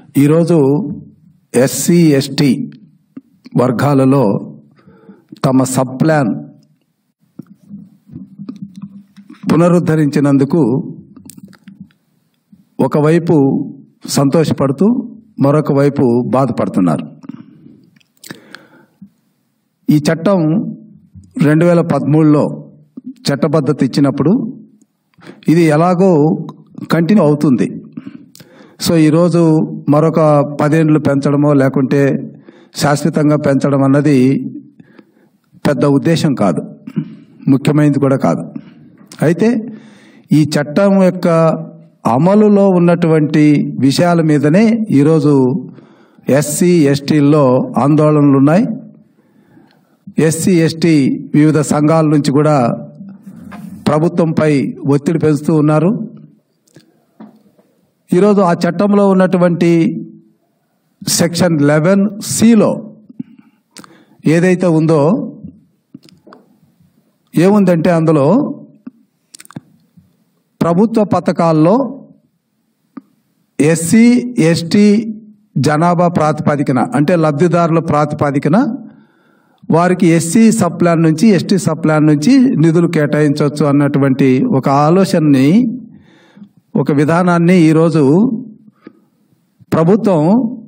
ఈరోజు SC ST వర్గాలలో తమ సబ్ ప్లాన్ పునరుద్ధరించినందుకు ఒకవైపు సంతోషపడుతూ మరొక వైపు బాధపడుతున్నారు. ఈ చట్టం 2013లో చట్టబద్ధత ఇచ్చినప్పుడు ఇది ఎలాగో కంటిన్యూ అవుతుంది. సో ఈరోజు మరొక 10 ఏళ్ళు పెంచడమో లేకుంటే శాశ్వతంగా పెంచడం అన్నది పెద్ద ఉద్దేశం కాదు, ముఖ్యమైనది కూడా కాదు. అయితే ఈ చట్టం యొక్క అమలులో ఉన్నటువంటి విషయాల మీదనే ఈరోజు ఎస్సీ ఎస్టీల్లో ఆందోళనలు ఉన్నాయి. ఎస్సీ ఎస్టీ వివిధ సంఘాల నుంచి కూడా ప్రభుత్వంపై ఒత్తిడి పెంచుతూ ఉన్నారు. ఈరోజు ఆ చట్టంలో ఉన్నటువంటి సెక్షన్ 11(c)లో ఏదైతే ఉందో ఏముందంటే అందులో ప్రభుత్వ పథకాల్లో ఎస్సీ ఎస్టీ జనాభా ప్రాతిపదికన అంటే లబ్ధిదారుల ప్రాతిపదికన వారికి ఎస్సీ సబ్ ప్లాన్ నుంచి ఎస్టీ సబ్ ప్లాన్ నుంచి నిధులు కేటాయించవచ్చు అన్నటువంటి ఒక ఆలోచనని, ఒక విధానాన్ని ఈరోజు ప్రభుత్వం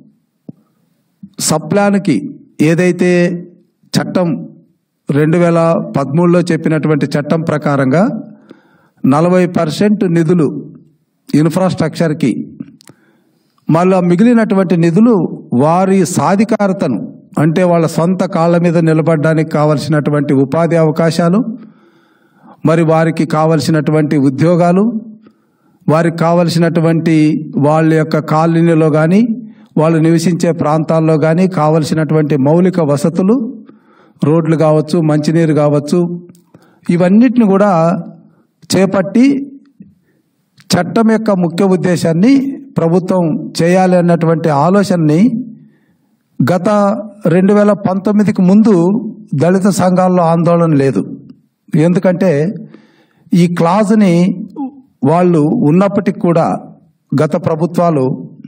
సబ్ ప్లాన్కి ఏదైతే చట్టం 2013లో చెప్పినటువంటి చట్టం ప్రకారంగా 40% నిధులు ఇన్ఫ్రాస్ట్రక్చర్కి, మళ్ళా మిగిలినటువంటి నిధులు వారి సాధికారతను అంటే వాళ్ళ సొంత కాళ్ళ మీద నిలబడడానికి కావలసినటువంటి ఉపాధి అవకాశాలు, మరి వారికి కావలసినటువంటి ఉద్యోగాలు, వారికి కావలసినటువంటి వాళ్ళ యొక్క కాలనీలో కానీ వాళ్ళు నివసించే ప్రాంతాల్లో కానీ కావలసినటువంటి మౌలిక వసతులు, రోడ్లు కావచ్చు, మంచినీరు కావచ్చు, ఇవన్నిటిని కూడా చేపట్టి చట్టం యొక్క ముఖ్య ఉద్దేశాన్ని ప్రభుత్వం చేయాలి అన్నటువంటి ఆలోచనని గత 2019కి ముందు దళిత సంఘాల్లో ఆందోళన లేదు. ఎందుకంటే ఈ క్లాజ్ని వాళ్ళు ఉన్నప్పటికి కూడా గత ప్రభుత్వాలు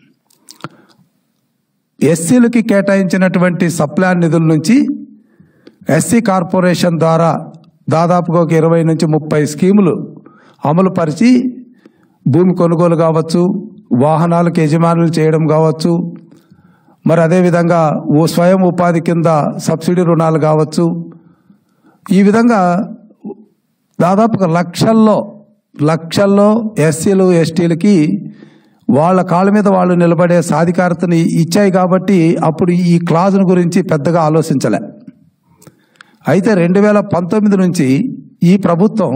ఎస్సీలకి కేటాయించినటువంటి సప్లాన్ నిధుల నుంచి ఎస్సీ కార్పొరేషన్ ద్వారా దాదాపుగా ఒక 20 నుంచి 30 స్కీములు అమలు పరిచి భూమి కొనుగోలు కావచ్చు, వాహనాలకు యజమానులు చేయడం కావచ్చు, మరి అదేవిధంగా స్వయం ఉపాధి కింద సబ్సిడీ రుణాలు కావచ్చు, ఈ విధంగా దాదాపుగా లక్షల్లో ఎస్సీలు ఎస్టీలకి వాళ్ళ కాళ్ళ మీద వాళ్ళు నిలబడే సాధికారతని ఇచ్చాయి. కాబట్టి అప్పుడు ఈ క్లాజ్ను గురించి పెద్దగా ఆలోచించలే. అయితే 2019 నుంచి ఈ ప్రభుత్వం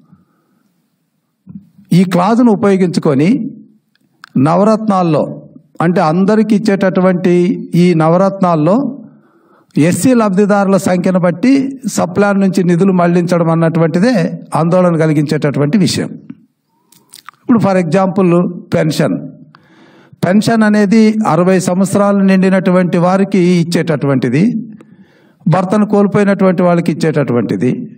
ఈ క్లాజ్ను ఉపయోగించుకొని నవరత్నాల్లో అంటే అందరికి ఇచ్చేటటువంటి ఈ నవరత్నాల్లో ఎస్సీ లబ్ధిదారుల సంఖ్యను బట్టి సబ్ ప్లాన్ నుంచి నిధులు మళ్లించడం అన్నటువంటిదే ఆందోళన కలిగించేటటువంటి విషయం. ఇప్పుడు ఫర్ ఎగ్జాంపుల్ పెన్షన్ అనేది 60 సంవత్సరాలు నిండినటువంటి వారికి ఇచ్చేటటువంటిది, భర్తను కోల్పోయినటువంటి వాళ్ళకి ఇచ్చేటటువంటిది.